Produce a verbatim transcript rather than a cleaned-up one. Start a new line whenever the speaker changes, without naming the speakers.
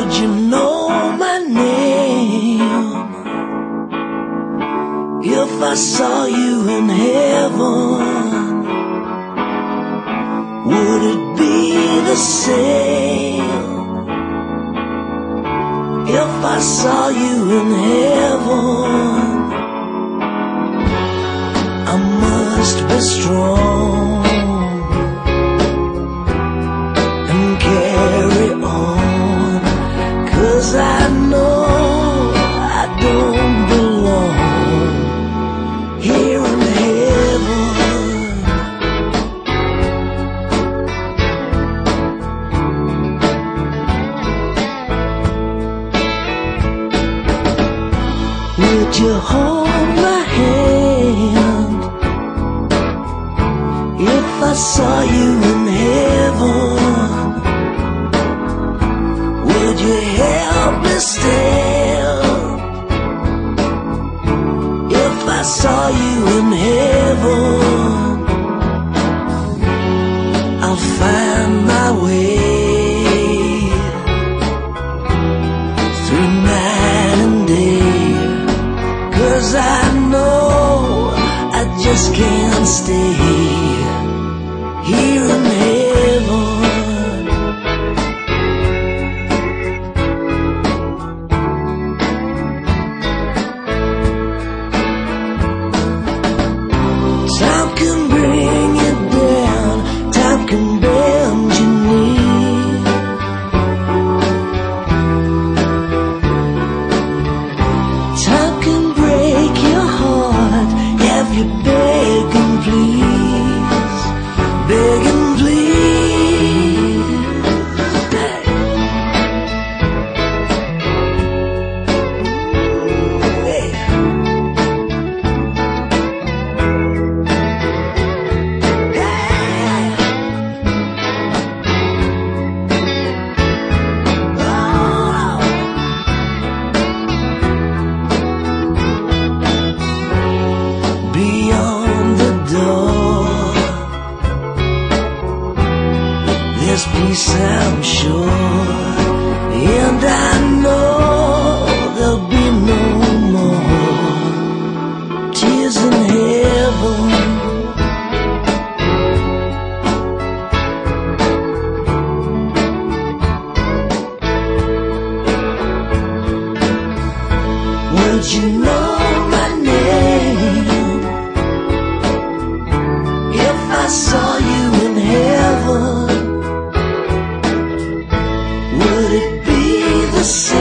Would you know my name if I saw you in heaven? Would it be the same if I saw you in heaven? I must be strong and carry on, 'cause I know I don't belong here in heaven. Would you hold my hand if I saw you in heaven? Would you help me stand if I saw you in heaven? I'll find my way through night and day, 'cause I know I just can't stay here in heaven. Time can bring you down, time can bend your knee. Time can break your heart, have you begging please, begging please. Hey. Hey. Beyond the door, there's peace, I'm sure, and I know there'll be no more tears in heaven. Would you know my name if I saw you in heaven? Would it be the same